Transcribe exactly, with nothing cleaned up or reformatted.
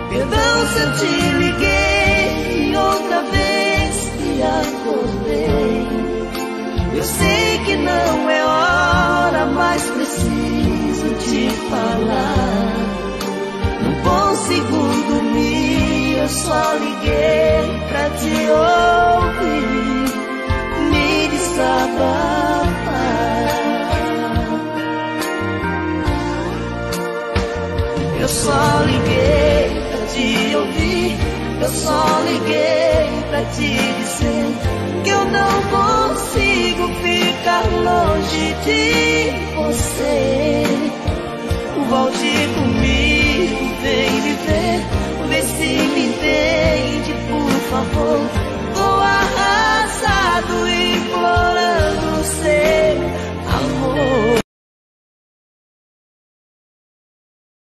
Perdão se eu te liguei e outra vez me acordei. Eu sei que não é hora, mas preciso te falar. Não consigo dormir, eu só liguei pra te ouvir, me desabafar. Eu só liguei pra te ouvir, eu só liguei pra te dizer que eu não consigo ficar longe de você. Volte comigo.